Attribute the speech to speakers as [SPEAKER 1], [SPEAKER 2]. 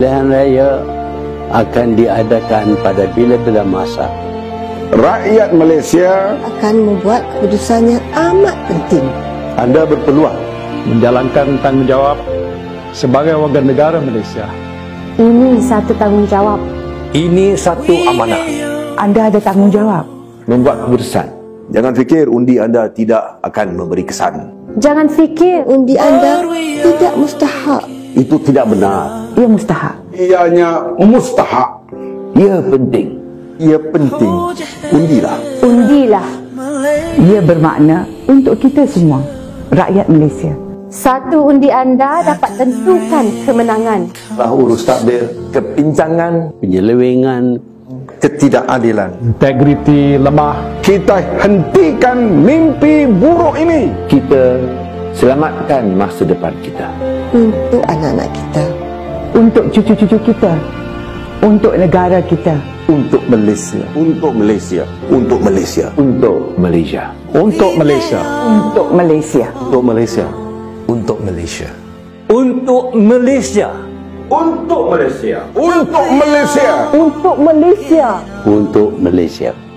[SPEAKER 1] Pilihan raya akan diadakan pada bila-bila masa.
[SPEAKER 2] Rakyat Malaysia
[SPEAKER 3] akan membuat keputusan yang amat penting.
[SPEAKER 1] Anda berpeluang
[SPEAKER 4] menjalankan tanggungjawab sebagai warga negara Malaysia.
[SPEAKER 5] Ini satu tanggungjawab.
[SPEAKER 6] Ini satu amanah.
[SPEAKER 5] Anda ada tanggungjawab
[SPEAKER 6] membuat keputusan.
[SPEAKER 7] Jangan fikir undi anda tidak akan memberi kesan.
[SPEAKER 5] Jangan fikir
[SPEAKER 3] Undi anda tidak mustahak.
[SPEAKER 7] Itu tidak benar.
[SPEAKER 5] ia mustahak.
[SPEAKER 2] ianya mustahak.
[SPEAKER 7] Ia penting. Ia penting. Undilah.
[SPEAKER 5] Undilah.
[SPEAKER 8] Ia bermakna untuk kita semua, rakyat Malaysia.
[SPEAKER 5] Satu undi anda dapat tentukan kemenangan.
[SPEAKER 7] Urus takdir,
[SPEAKER 6] Kepincangan,
[SPEAKER 1] penyelewengan,
[SPEAKER 6] ketidakadilan,
[SPEAKER 4] Integriti lemah.
[SPEAKER 2] Kita hentikan mimpi buruk ini.
[SPEAKER 6] kita selamatkan masa depan kita.
[SPEAKER 3] Untuk anak-anak kita.
[SPEAKER 8] Untuk cucu-cucu kita. Untuk negara kita.
[SPEAKER 6] Untuk Malaysia.
[SPEAKER 7] untuk Malaysia. Untuk Malaysia.
[SPEAKER 6] Untuk Malaysia.
[SPEAKER 4] Untuk Malaysia.
[SPEAKER 8] Untuk Malaysia.
[SPEAKER 7] Untuk Malaysia.
[SPEAKER 6] Untuk Malaysia. Untuk Malaysia.
[SPEAKER 2] Untuk Malaysia. Untuk Malaysia.
[SPEAKER 8] Untuk Malaysia.
[SPEAKER 1] untuk Malaysia.